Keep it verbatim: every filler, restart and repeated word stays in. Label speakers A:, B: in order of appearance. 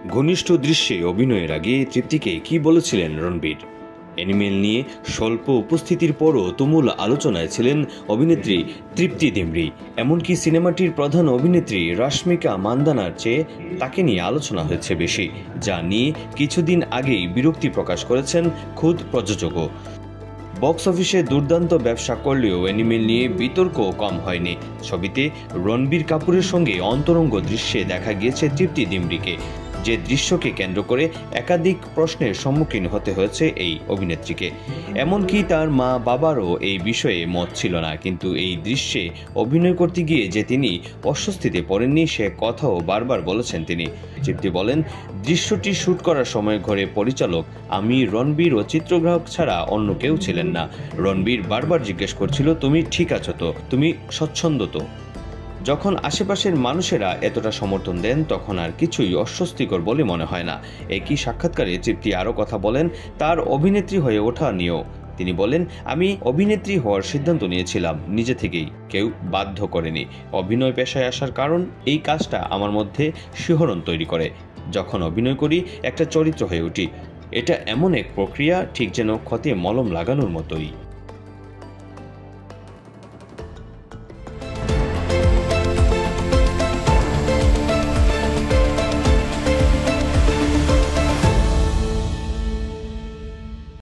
A: ঘনিষ্ঠ দৃশ্যে অভিনয়ের আগে তৃপ্তিকে কি বলেছিলেন রণবীর? অ্যানিমেল নিয়ে স্বল্প উপস্থিতির পরও তুমুল আলোচনায় ছিলেন অভিনেত্রী তৃপ্তি ডিমরি। এমনকি সিনেমাটির প্রধান অভিনেত্রী রাশমিকা মান্দানার চেয়ে তাকে নিয়ে আলোচনা হয়েছে বেশি, যা নিয়ে কিছুদিন আগেই বিরক্তি প্রকাশ করেছেন খোদ প্রযোজকও। বক্স অফিসে দুর্দান্ত ব্যবসা করলেও অ্যানিমেল নিয়ে বিতর্ক কম হয়নি। ছবিতে রণবীর কাপুরের সঙ্গে অন্তরঙ্গ দৃশ্যে দেখা গিয়েছে তৃপ্তি ডিমরিকে, যে দৃশ্যকে কেন্দ্র করে একাধিক প্রশ্নের সম্মুখীন হতে হয়েছে এই অভিনেত্রীকে। এমনকি তার মা বাবারও এই বিষয়ে মত ছিল না, কিন্তু এই দৃশ্যে অভিনয় করতে গিয়ে যে তিনি অস্বস্তিতে পড়েননি সে কথাও বারবার বলেছেন তিনি। তৃপ্তি বলেন, দৃশ্যটি শ্যুট করার সময় ঘরে পরিচালক, আমি, রণবীর ও চিত্রগ্রাহক ছাড়া অন্য কেউ ছিলেন না। রণবীর বারবার জিজ্ঞেস করছিল, তুমি ঠিক আছো তো, তুমি স্বচ্ছন্দ তো। যখন আশেপাশের মানুষেরা এতটা সমর্থন দেন তখন আর কিছুই অস্বস্তিকর বলে মনে হয় না। একই সাক্ষাৎকারে তৃপ্তি আরও কথা বলেন তার অভিনেত্রী হয়ে ওঠা নিয়েও। তিনি বলেন, আমি অভিনেত্রী হওয়ার সিদ্ধান্ত নিয়েছিলাম নিজে থেকেই, কেউ বাধ্য করেনি। অভিনয় পেশায় আসার কারণ এই কাজটা আমার মধ্যে শিহরণ তৈরি করে। যখন অভিনয় করি একটা চরিত্র হয়ে উঠি। এটা এমন এক প্রক্রিয়া, ঠিক যেন ক্ষতে মলম লাগানোর মতোই।